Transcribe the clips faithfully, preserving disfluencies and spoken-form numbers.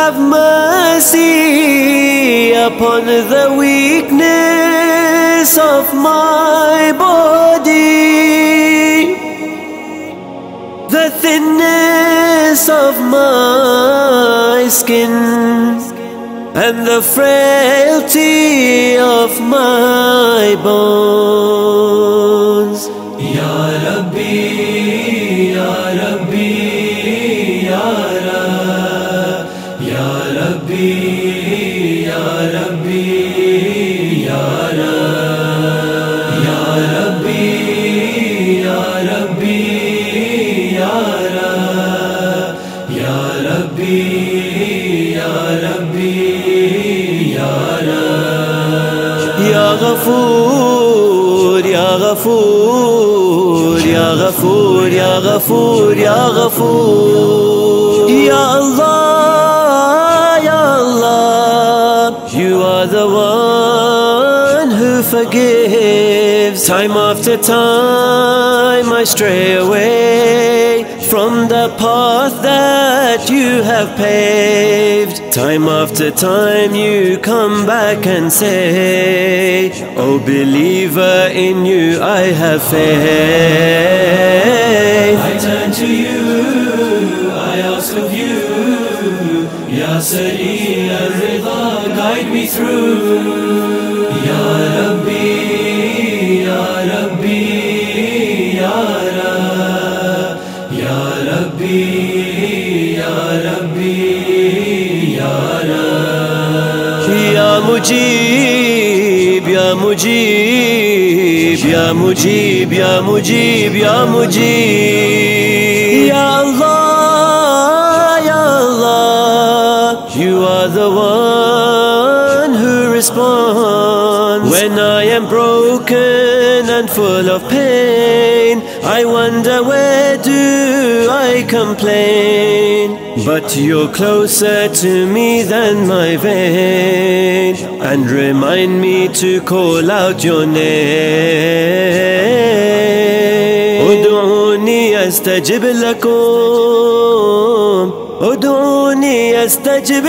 have mercy upon the weakness of my body, the thinness of my skin, and the frailty of my bones. Ya Rabbi, Ya Rabbi, Ya Rabbi, Ya Rabbi, Ya Rabbi, Ya Rabbi, Ya Rabbi, Ya Rabbi, Ya Rabbi, Ya Rabbi, Ya Rabbi, Ya Rabbi. Ya Ghafoor, Ya Ghafoor, Ya Ghafoor, Ya Ghafoor, Ya Ghafoor. Ya Allah, Ya Allah, you are the one who forgives. Time after time I stray away from the path that you have paved. Time after time you come back and say, oh believer, in you I have faith. I turn to you, I ask of you, Ya Sari al-Ridha, guide me through. Ya Rabbi, Ya Rabbi, Ya Rabbi, Ya Rabbi, Ya Rabbi, Ya Rabbi. Ya Mujeeb, Ya Mujeeb, Ya Mujeeb, Ya Mujeeb, Ya Mujeeb. Ya Allah, Ya Allah, you are the one who responds. When I am broken and full of pain, I wonder where do I complain. But you're closer to me than my vein, and remind me to call out your name. Ud'uni astajib lakum, Ud'uni astajib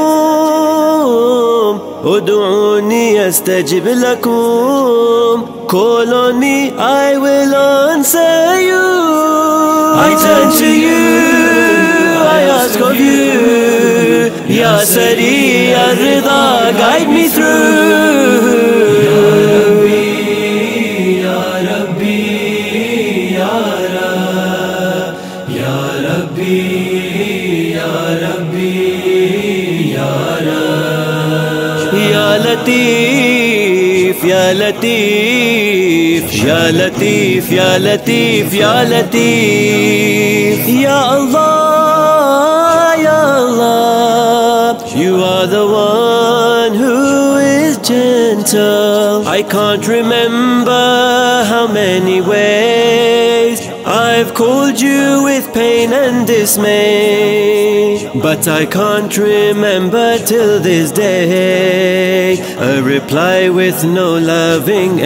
lakum, Ud'uni astajib lakum. Call on me, I will answer you. I turn to you, I ask of you, Ya Sari al-Ridha, guide me through. Ya Rabbi, Ya Rabbi, Ya Rabbi, Ya Rabbi, Ya Rabbi, Ya Rabbi. Ya Lateef, Ya Lateef, Ya Lateef, Ya Lateef, Ya Lateef. Ya Allah, Ya Allah, you are the one who is gentle. I can't remember how many ways I've called you with pain and dismay, but I can't remember till this day a reply with no loving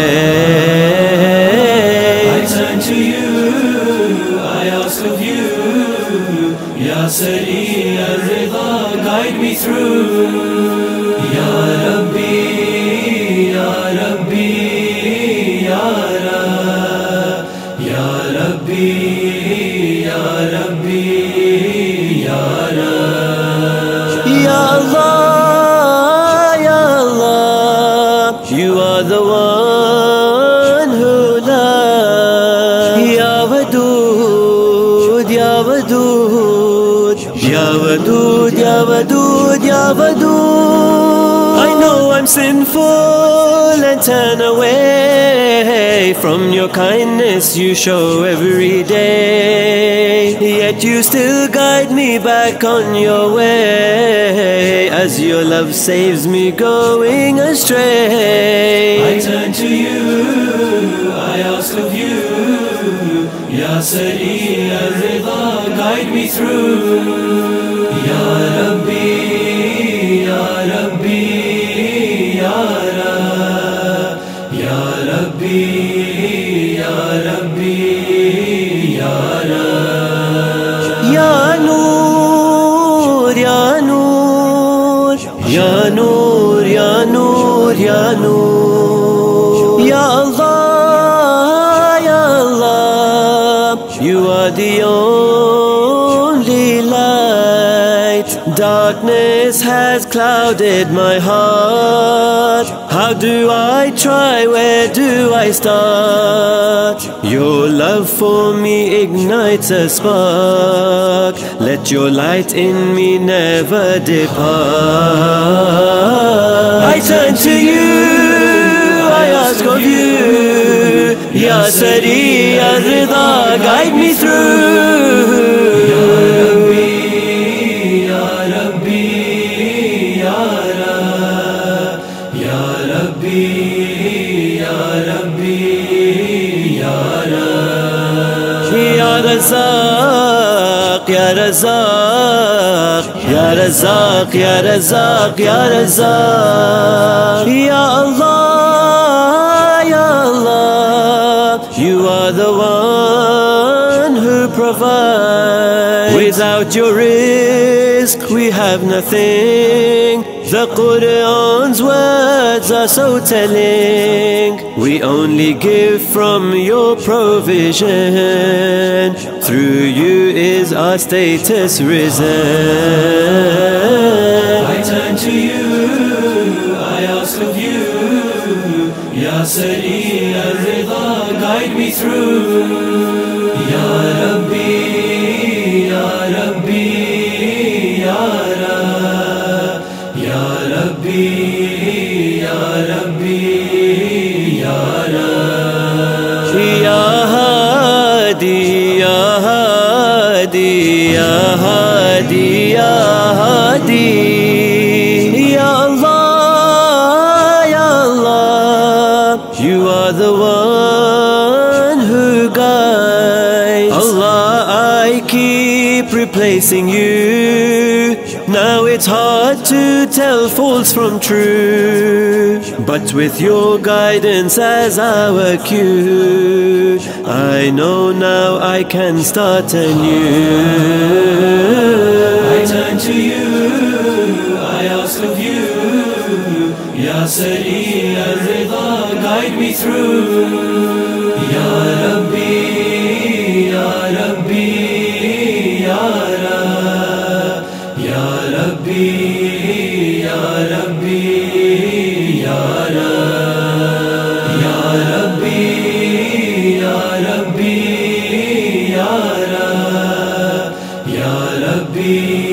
embrace. I turn to you, I ask of you, Ya Sari al-Ridha, guide me through. Ya Rabbi, Ya Rabbi, Ya Rabbi, Ya Rabbi, Ya Rabbi, Ya Rabbi. Ya Allah, Ya Allah, you are the one who loves. Ya Wadood, Ya Wadood, Ya Wadood, Ya Wadood, Ya Wadood. I know I'm sinful and turn away from your kindness you show every day, yet you still guide me back on your way, as your love saves me going astray. I turn to you, I ask of you, Ya Sari al-Ridha, guide me through. Ya Rabbi, Ya Rabbi, Ya Rabbi, Ya Rabbi, Ya Rabbi, Ya Rabbi. Ya Noor, Ya Noor, Ya Noor. Ya Allah, Ya Allah, you are the only light. Darkness has clouded my heart. How do I try? Where do I start? Your love for me ignites a spark. Let your light in me never depart. I turn to you, I ask of you, Ya Sari, Ya Rida, guide me through. Ya Rabbi, Ya Rabbi, Ya Rabbi, Ya Rabbi, Ya Rabbi, Ya Rabbi. Ya Razzaq, Ya Razzaq, Ya Razzaq, Ya Razzaq, Ya Razzaq. Ya Allah, Ya Allah, you are the one who provides. Without your rizq we have nothing. The Qur'an's words are so telling. We only give from your provision. Through you is our status risen. I turn to you, I ask of you, Ya Sari, Ya Rida, guide me through. Ya Rabbi, Ya Rabbi, Ya Rabbi, Ya Rabbi, Ya Rabbi, Ya Rabbi. Ya Haadi, Ya Haadi, Ya Haadi, Ya Haadi. Ya Allah, Ya Allah, you are the one who guides. Allah, I keep replacing you. Now it's hard to tell false from true, but with your guidance as our cue, I know now I can start anew. I turn to you, I ask of you, Ya Sari, Ya Rida, guide me through. Ya Rabbi, Ya Rabbi, Ya Rabbi, Ya Rabbi, Ya Rabbi, Ya Rabbi, Ya Rabbi, Ya Rabbi, Ya Rabbi, Ya Rabbi.